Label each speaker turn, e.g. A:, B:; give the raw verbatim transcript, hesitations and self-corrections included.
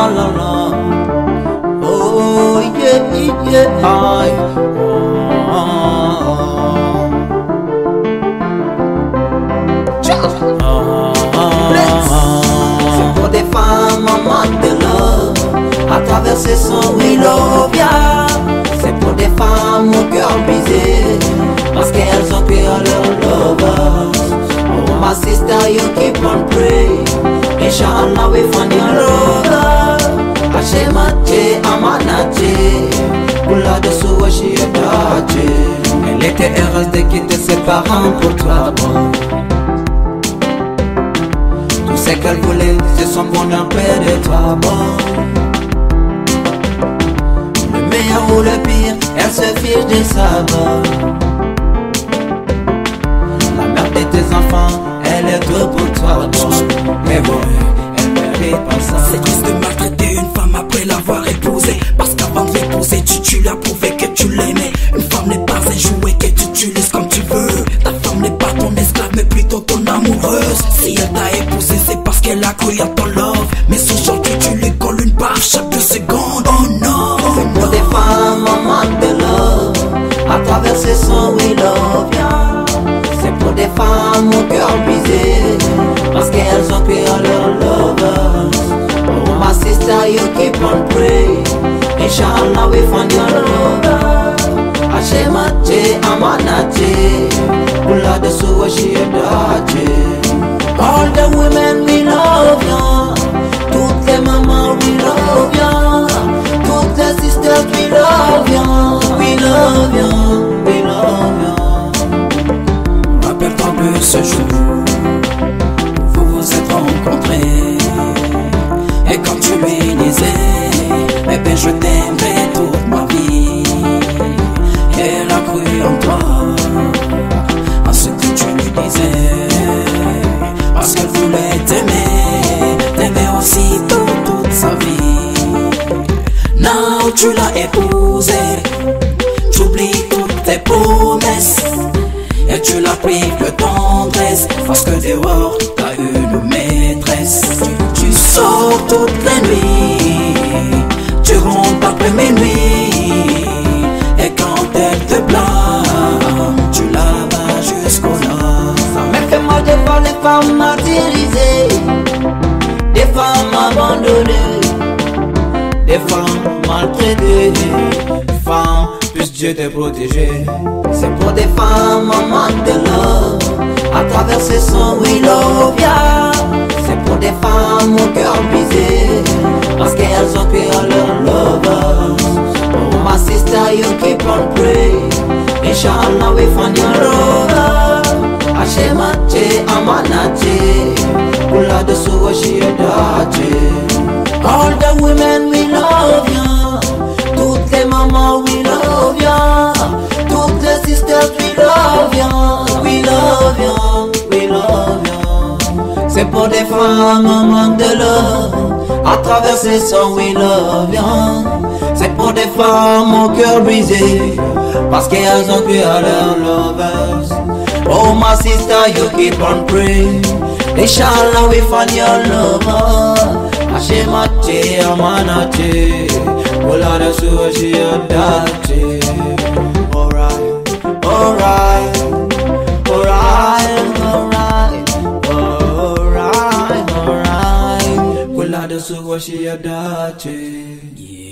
A: la la. Oh yeah yeah I. C'est pour des femmes en manque de love, à traverser son we love ya. C'est pour des femmes au cœur brisé, parce qu'elles ont cru à leur lovers. Oh my sister, you keep on praying, inshallah we find your lover. Hashemache amanache, Kula de souachi et dache. Elle était heureuse de quitter ses parents pour toi, bon. Tout ce qu'elle voulait, c'est son bonheur près de toi, bon. Le meilleur ou le pire, elle se fiche de ça, bon. La mère de tes enfants, elle est tout pour toi, bon. Mais bon, elle mérite pas ça.
B: C'est triste de maltraiter une femme après l'avoir épousée, parce qu'avant de l'épouser, tu, tu lui as prouvé que tu l'aimais. Une femme n'est pas un jouet que tu utilises comme tu veux. Ta femme n'est pas ton esclave, mais plutôt ton amoureuse. Si elle t'a épousé, c'est parce qu'elle a cru à ton love. Mais aujourd'hui, tu lui colles une barre chaque deux secondes. Oh non,
A: c'est pour des femmes en manque de love, à traverser son we love ya. C'est pour des femmes au cœur brisé, parce qu'elles ont cru à leur lovers. Oh my sister, you keep on praying, inshallah we find your lover. Hashemache amanache, Kula de souachi et dache. All the women we love ya, toutes les mamans we love ya, toutes les sisters we love ya, we love ya, we love ya.
B: rappelle-toi de ce jour où vous vous êtes rencontrés, et quand tu lui disais, eh ben je t'aimerai toute ma vie. Elle a cru en toi, à ce que tu lui disais, parce qu'elle voulait t'aimer, t'aimer aussi toute, toute sa vie. Now tu l'as épousée, tu oublies toutes tes promesses, et tu la prives de tendresse, parce que dehors t'as une maîtresse. Tu, tu sors toutes les nuits, tu rentres après minuit, et quand elle te blâme, tu la bats jusqu'au nord.
A: Ça me fait mal de voir les femmes martyrisées, des femmes abandonnées, des femmes maltraitées, femmes, puisse Dieu te protéger. C'est pour des femmes en manque de love, à traverser son we love ya. C'est pour des femmes au cœur brisé, parce qu'elles ont cru à leur lovers. Oh my sister, you keep on praying, inshallah we find your lover. Hashemache amanache, Kula de souachi et dache. All the women we love ya, toutes les mamans we love ya, toutes les sisters we love ya, we love ya, we love ya. C'est pour des femmes en manque de love, à traverser son we love ya. C'est pour des femmes au cœur brisé, parce qu'elles ont cru à leurs lovers. Oh my sister, you keep on praying, inshallah we find your lover. Hashemache amanache, Kula de souachi et dache. Alright, alright, alright, alright, alright, alright, Kula de souachi et dache.